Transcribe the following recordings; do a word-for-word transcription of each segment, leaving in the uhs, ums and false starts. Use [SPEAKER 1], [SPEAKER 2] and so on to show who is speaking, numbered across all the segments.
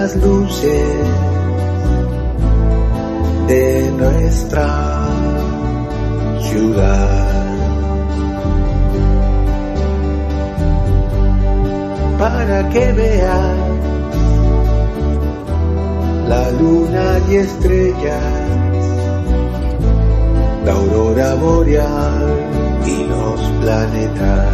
[SPEAKER 1] las luces de nuestra ciudad, para que veas la luna y estrellas, la aurora boreal y los planetas.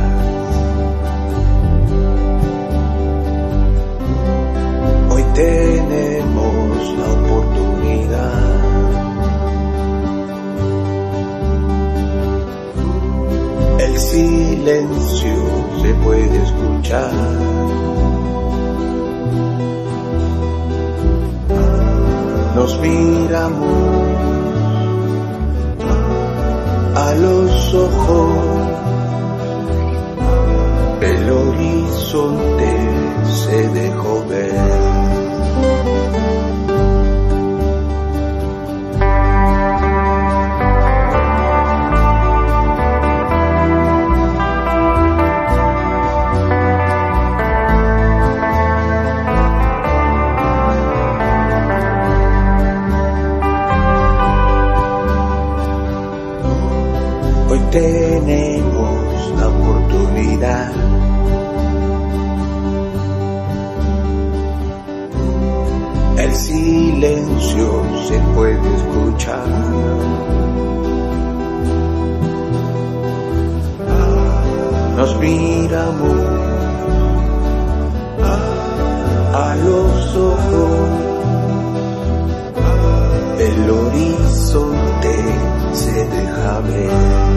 [SPEAKER 1] Hoy tenemos la oportunidad el silencio se puede escuchar. Nos miramos a los ojos, el horizonte se dejó ver. Hoy tenemos la oportunidad el silencio se puede escuchar. Nos miramos a los ojos, el horizonte se deja ver.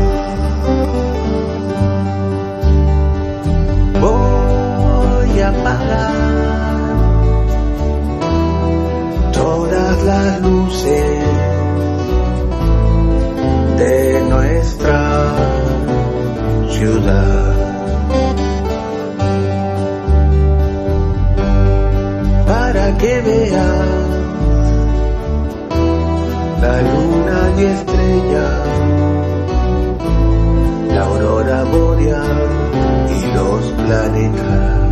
[SPEAKER 1] Voy a apagar todas las luces de nuestra ciudad, para que veas la luna y estrella, la aurora boreal y los planetas.